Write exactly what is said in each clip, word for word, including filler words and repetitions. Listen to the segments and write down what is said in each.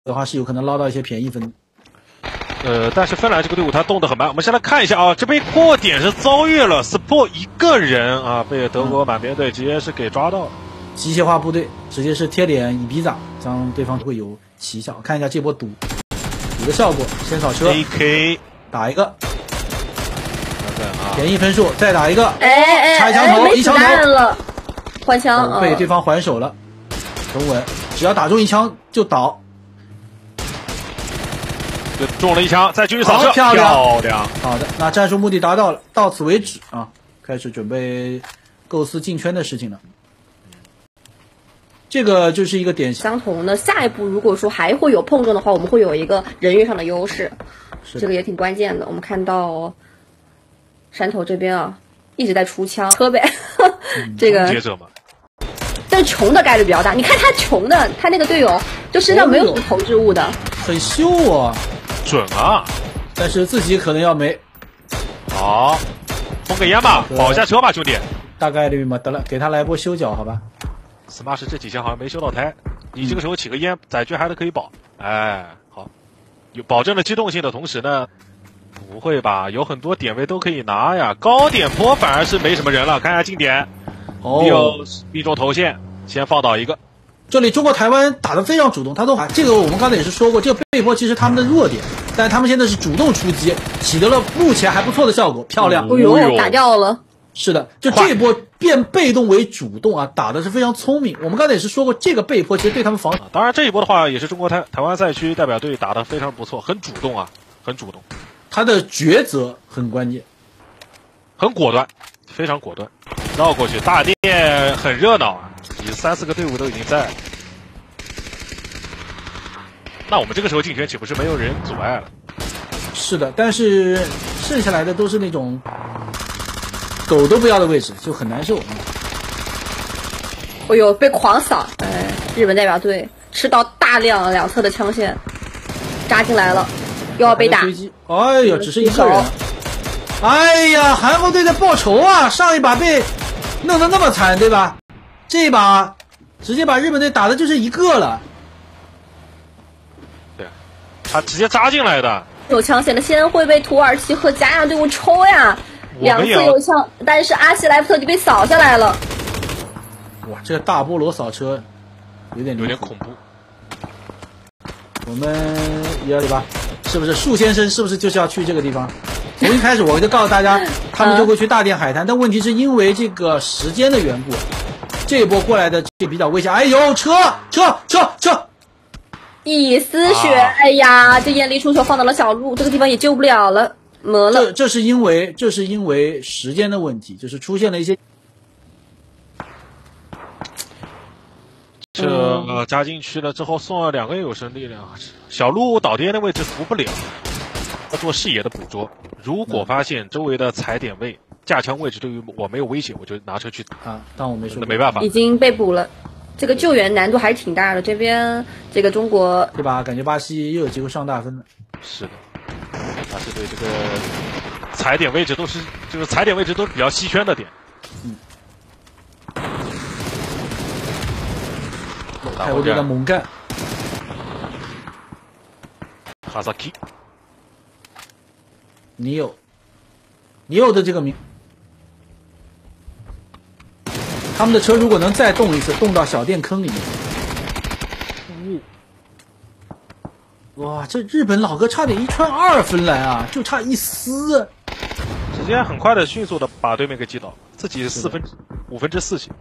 的话是有可能捞到一些便宜分。 呃，但是芬兰这个队伍他动得很慢。我们先来看一下啊，这边破点是遭遇了 Sport 一个人啊，被德国满编队直接是给抓到了。 机械化部队直接是贴脸一逼掌，将对方会有奇效。看一下这波赌赌的效果，先扫车 A K 打一个，便宜分数再打一个， 哎哎插一枪头， 哎， 一枪头了，换枪、 哦、被对方还手了，很稳，只要打中一枪就倒。 就中了一枪，再继续扫射， 漂亮， 漂亮。 好的，那战术目的达到了，到此为止啊，开始准备构思进圈的事情了。这个就是一个典型相同的。下一步如果说还会有碰撞的话，我们会有一个人员上的优势，这个也挺关键的。我们看到山头这边啊，一直在出枪，车呗，这个。 接着嘛。 但穷的概率比较大，你看他穷的，他那个队友就身上没有什么投掷物的， 很秀啊。 准啊， 但是自己可能要没。 好，封个烟吧，保一下车吧，兄弟。 大概率嘛，得了，给他来波修脚，好吧。 Smash 这几枪好像没修到胎，你这个时候起个烟，载具还是可以保。哎，好，有保证了机动性的同时呢，不会吧？有很多点位都可以拿呀。高点坡反而是没什么人了，看一下近点， 哦， 有命中头线，先放倒一个。 这里中国台湾打得非常主动，他都啊，这个我们刚才也是说过，这个背坡其实他们的弱点，但是他们现在是主动出击，取得了目前还不错的效果，漂亮。 哎呦，打掉了。 是的，就这一波变被动为主动啊，打的是非常聪明。我们刚才也是说过，这个背坡其实对他们防、 啊，当然这一波的话也是中国台台湾赛区代表队打得非常不错，很主动啊，很主动。 他的抉择很关键， 很果断，非常果断，绕过去。大店很热闹啊，有三四个队伍都已经在。那我们这个时候进圈岂不是没有人阻碍了？ 是的，但是剩下来的都是那种狗都不要的位置，就很难受。 哎呦，被狂扫！哎，日本代表队吃到大量两侧的枪线，扎进来了，又要被打。 哎呦，只是一个人。哎呀，韩国队在报仇啊！上一把被弄得那么惨，对吧？这一把直接把日本队打的就是一个了。 对，他直接扎进来的。 有枪线的先会被土耳其和加亚队伍抽呀，两次有枪，但是阿西莱夫特就被扫下来了。 哇，这个大菠萝扫车有点有点恐怖。 我们一二里吧，是不是树先生是不是就是要去这个地方？从一开始我就告诉大家，他们就会去大甸海滩，但问题是因为这个时间的缘故，这一波过来的这比较危险。哎呦，车车车车！ 一丝血，啊、哎呀，这眼力出手放到了小路，这个地方也救不了了，没了。 这这是因为这是因为时间的问题，就是出现了一些。 这、呃、加进去了之后送了两个有生力量，小路倒跌的位置扶不了，要做视野的捕捉。如果发现周围的踩点位、架枪位置对于我没有威胁，我就拿车去啊。当我没说， 那没办法， 已经被捕了。这个救援难度还是挺大的，这边这个中国对吧？感觉巴西又有机会上大分了。 是的，巴西队这个踩点位置都是就是踩点位置都是比较稀缺的点。 嗯。泰国队的猛干， 哈萨克， 你有，你有的这个名。他们的车如果能再动一次，动到小电坑里面，哇，这日本老哥差点一串二分来啊，就差一丝， 直接很快的、迅速的把对面给击倒，自己四分五分之四血。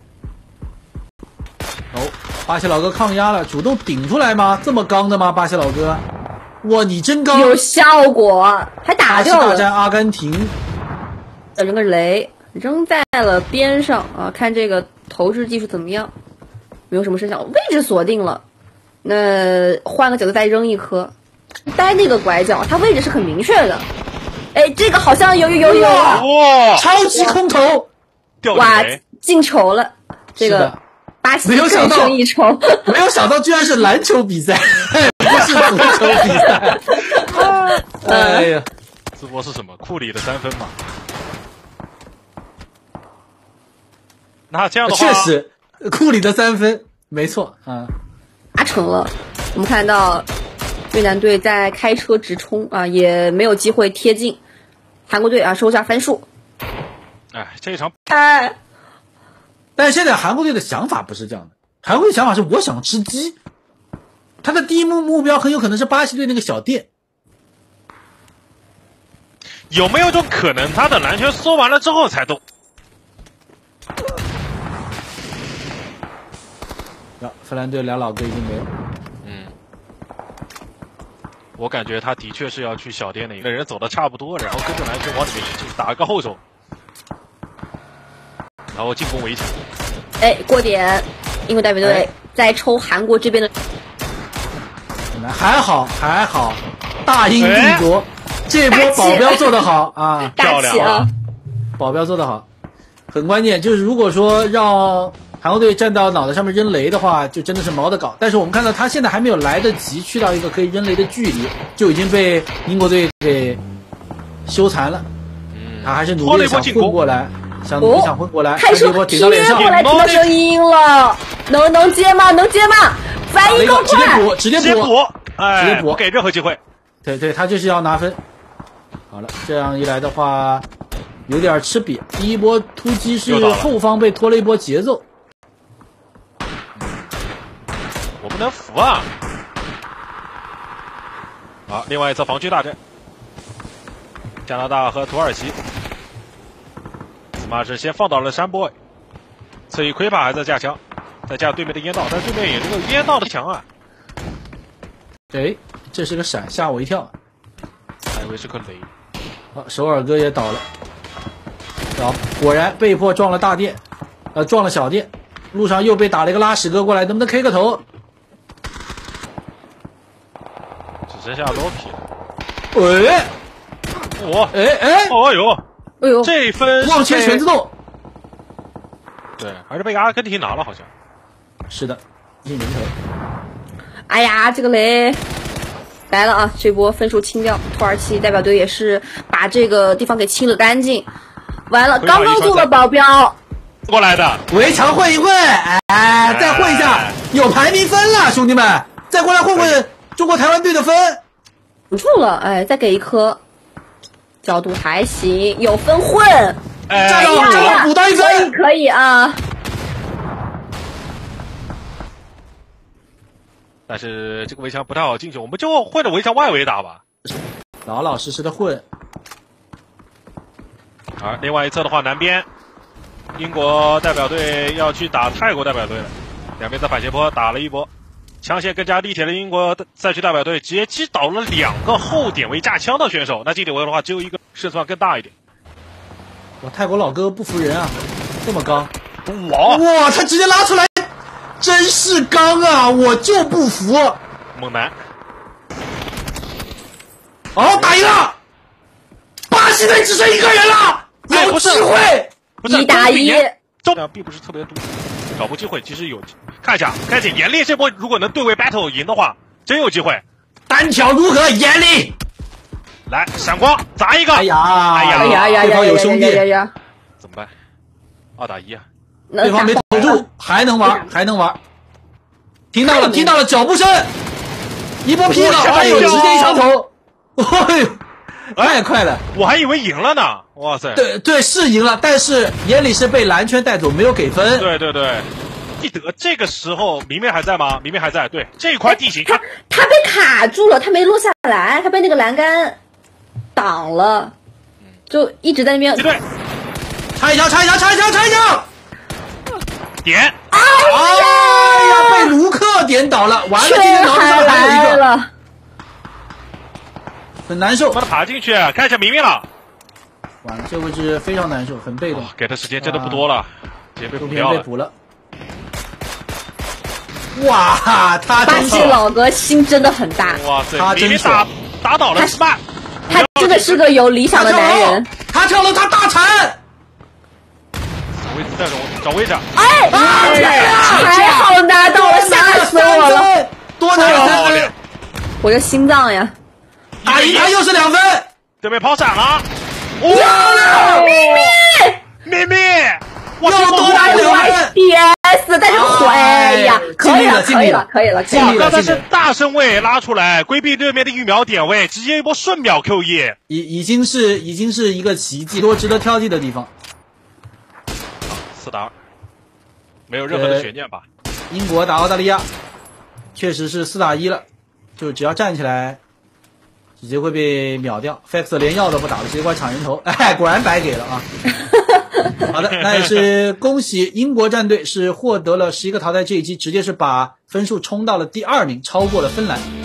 哦，巴西老哥抗压了，主动顶出来吗？这么刚的吗？巴西老哥，哇，你真刚， 有效果，还打掉了。 巴西大战阿根廷， 扔个雷。扔在了边上啊，看这个投掷技术怎么样？没有什么声响，位置锁定了。那换个角度再扔一颗，待那个拐角，它位置是很明确的。哎，这个好像有有有有哇， 超级空投， 哇，进球了！这个巴西更胜一筹。 没有想到居然是篮球比赛，不是足球比赛。哎呀， 这波是什么？库里的三分嘛。那这样的话， 确实，库里的三分没错啊， 达成了。 我们看到越南队在开车直冲啊，也没有机会贴近韩国队啊，收下分数。 哎，这一场， 哎， 但是现在韩国队的想法不是这样的，韩国队的想法是我想吃鸡，他的第一目目标很有可能是巴西队那个小店。 有没有一种可能，他的篮球收完了之后才动？ 啊，芬兰队两老哥已经没了。 嗯，我感觉他的确是要去小店那一个人走的差不多，然后跟着篮球往里面去打个后手，然后进攻围墙。 哎，过点，英国代表队在抽韩国这边的。 还好还好，大英帝国、哎、这波保镖做得好啊， 大气啊！ 保镖做得好，很关键。就是如果说让韩国队站到脑袋上面扔雷的话，就真的是毛的搞。但是我们看到他现在还没有来得及去到一个可以扔雷的距离，就已经被英国队给羞残了。嗯，他还是努力想混过来，想努力想混过来， 开始波顶到脸上， 过来听到声音了，能能接吗？能接吗？反应够快， 直接补，直接补， 哎， 直接补， 不给任何机会。 对对，他就是要拿分。好了，这样一来的话，有点吃瘪。第一波突击是后方被拖了一波节奏， 我不能服啊！好，另外一侧防区大阵，加拿大和土耳其，司马是先放倒了山波，侧翼魁拔还在架枪。再加对面的烟道，但对面也这个烟道的强啊！ 哎，这是个闪，吓我一跳， 还以为是个雷。 好，首尔哥也倒了，好，果然被迫撞了大店，呃，撞了小店，路上又被打了一个拉屎哥过来，能不能 K 个头？ 只剩下罗皮了。 喂， 我， 哎哎， 哦呦， 哎呦， 这分忘切全自动。 对，还是被阿根廷拿了，好像。 是的，进人头。 哎呀，这个雷来了啊！这波分数清掉，土耳其代表队也是把这个地方给清了干净。完了，刚刚做了保镖过来的， 围墙混一混，哎，再混一下，哎、有排名分了，兄弟们，再过来混混中国台湾队的分。 不住了，哎，再给一颗，角度还行，有分混。 哎呀，补到一分， 可以可以啊。 但是这个围墙不太好进去，我们就混着围墙外围打吧， 老老实实的混。 而另外一侧的话，南边英国代表队要去打泰国代表队了，两边在反斜坡打了一波，枪线更加立体的英国赛区代表队直接击倒了两个后点位架枪的选手，那这点位的话只有一个胜算更大一点。 哇，泰国老哥不服人啊，这么刚！ 哇哇，他直接拉出来。真是刚啊！我就不服， 猛男。 好，打赢了，巴西队只剩一个人了，有机会， 一打一， 这样并不是特别多，找不机会，其实有。看一下，开始严厉这波，如果能对位 battle 赢的话，真有机会。 单挑如何？严厉， 来闪光砸一个！ 哎呀， 哎呀呀呀对方有兄弟， 怎么办？二打一啊！ 对方没投住，还能玩，还能玩。听到了，听到了脚步声，一波劈了，哎呦，直接一枪头，哎呦，太快了， 我还以为赢了呢，哇塞！ 对对，是赢了，但是眼里是被蓝圈带走，没有给分。 对对对，记得这个时候明明还在吗？明明还在，对，这一块地形， 他他被卡住了，他没落下来，他被那个栏杆挡了，就一直在那边。 对， 插一脚，插一脚，插一脚，插一脚。 点， 哎呀， 被卢克点倒了，完了，今天脑子上还有一个，很难受。 把他爬进去，看一下明明了， 完了，这位置非常难受，很被动。 哦、给的时间真的不多了，直接被补掉了。 被补了。哇，他巴西老哥心真的很大。 哇塞， 他真打打倒了 Smart， 他真的是个有理想的男人。 他跳了，他大铲。 位置在中，找位置。 哎，还好拿到了，吓死我了！ 多拿了三分， 我的心脏呀！ 打赢他又是两分， 对面抛闪了， 哇！咪咪， 咪咪， 又多拿两分！ 天该死！但是回哎呀，可以了，可以了，可以了，可以哇！ 了。 刚才是大身位拉出来，规避对面的预秒点位，直接一波瞬秒 Q 一， 已已经是已经是一个奇迹，多值得挑剔的地方。 四打二，没有任何的悬念吧？ 英国打澳大利亚，确实是四打一了，就只要站起来，直接会被秒掉。Fax 连药都不打了，直接过来抢人头，哎，果然白给了啊！好的，那也是恭喜英国战队是获得了十一个淘汰，这一击直接是把分数冲到了第二名，超过了芬兰。